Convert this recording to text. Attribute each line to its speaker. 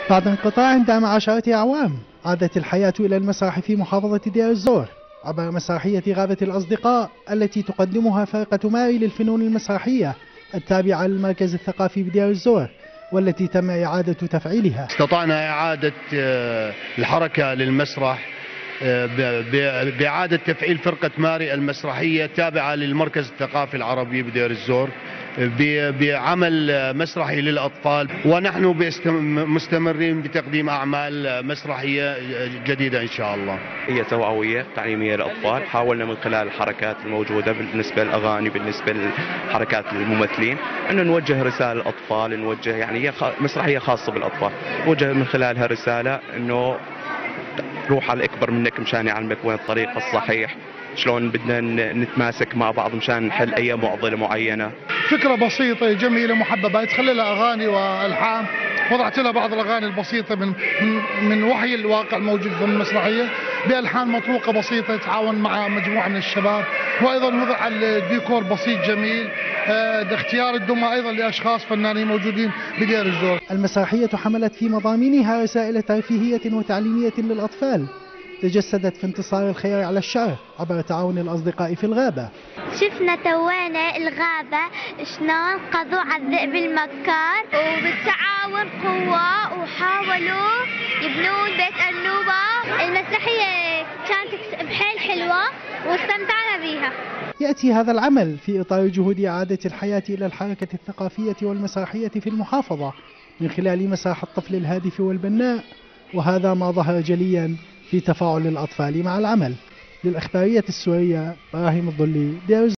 Speaker 1: بعد انقطاع دام عشرات أعوام عادت الحياة إلى المسرح في محافظة دير الزور عبر مسرحية غابة الأصدقاء التي تقدمها فرقة ماري للفنون المسرحية التابعة للمركز الثقافي بدير الزور، والتي تم إعادة تفعيلها.
Speaker 2: استطعنا إعادة الحركة للمسرح بإعادة تفعيل فرقة ماري المسرحية التابعة للمركز الثقافي العربي بدير الزور بعمل مسرحي للأطفال، ونحن مستمرين بتقديم أعمال مسرحية جديدة إن شاء الله.
Speaker 3: هي توعوية تعليمية للأطفال، حاولنا من خلال الحركات الموجودة بالنسبة للأغاني، بالنسبة لحركات الممثلين، أنه نوجه رسالة للأطفال، نوجه يعني هي مسرحية خاصة بالأطفال، نوجه من خلالها رسالة أنه روح على الأكبر منك مشان يعلمك وين الطريق الصحيح، شلون بدنا نتماسك مع بعض مشان نحل أي معضلة معينة.
Speaker 4: فكرة بسيطة جميلة محببة، تخلي لها أغاني وألحان، وضعت لها بعض الأغاني البسيطة من وحي الواقع الموجود في المسرحية بألحان مطروقة بسيطة، تعاون مع مجموعة من الشباب، وأيضا وضع الديكور بسيط جميل، اختيار الدمى أيضا لأشخاص فنانين موجودين بدير الزور.
Speaker 1: المسرحية حملت في مضامينها رسائل ترفيهية وتعليمية للأطفال تجسدت في انتصار الخير على الشر عبر تعاون الأصدقاء في الغابة.
Speaker 5: شفنا توينا الغابة شلون قضوا على الذئب المكار، وبالتعاون قوة وحاولوا يبنون بيت أرنوبة. المسرحية كانت بحيل حلوة واستمتعنا بيها.
Speaker 1: يأتي هذا العمل في إطار جهود إعادة الحياة إلى الحركة الثقافية والمسرحية في المحافظة من خلال مسرح الطفل الهادف والبناء، وهذا ما ظهر جليا في تفاعل الأطفال مع العمل. للإخبارية السورية براهيم الضلي، دير